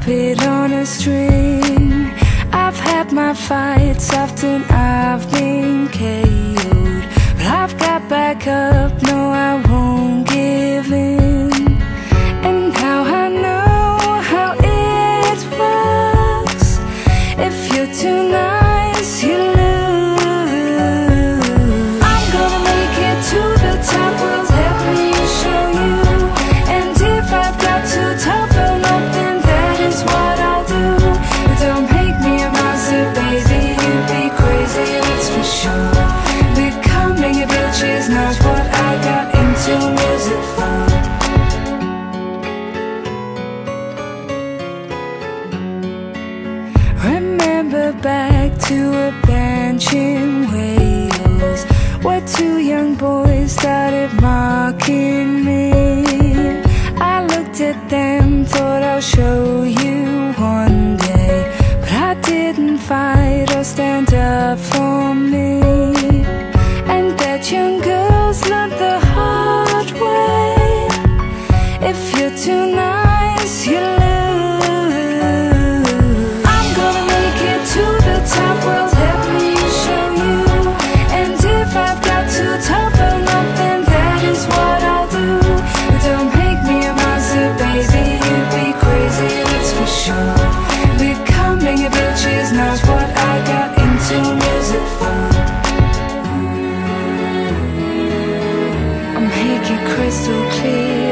puppet on a string. I've had my fights, often I've been KO'd, but I've got back up, no I won't give in. And now I know how it works. If you're too nice, you lose. I'm gonna make it to the top, well let me show you. And if I've got to toughen up, then that is what I'll do. But don't make me a monster, baby, you'd be crazy, that's for sure. Becoming a bitch is not what I got into music for. Remember back to a bench in Wales, where two young boys started mocking me. I looked at them, thought I'll show you one day, but I didn't fight or stand up for me. And that young girls learned the hard way. If you're too nice, you lose. I'm gonna make it to the top, well let me show you. And if I've got to toughen up, then that is what I'll do. But don't make me a monster, baby, you'd be crazy, that's for sure. Becoming a bitch is not what I got into music for. I'll make it crystal clear,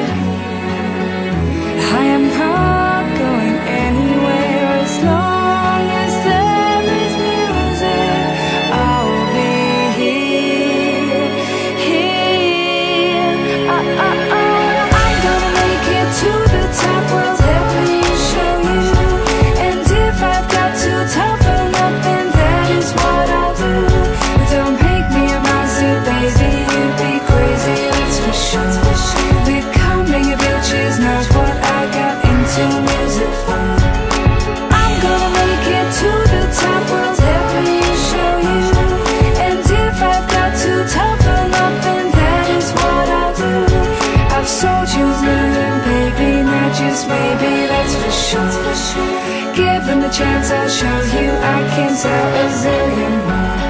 I am not going anywhere. As long as there is music, I'll be here, here. I'm gonna make it to the top, well let me show you. And if I've got to toughen up, then that is what I'll do. But don't make me a monster, baby, you'd be crazy, that's for sure. Becoming a bitch is not what I got into music for. I'm gonna make it to the top, well let me show you. And if I've got to toughen up, then that is what I'll do. I've sold you million, baby, not just maybe, that's for sure. Given the chance, I'll show you I can sell a zillion more.